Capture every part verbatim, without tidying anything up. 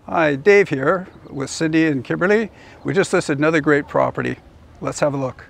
Hi, Dave here with Cindy and Kimberly. We just listed another great property. Let's have a look.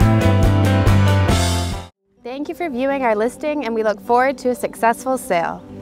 Thank you for viewing our listing, and we look forward to a successful sale.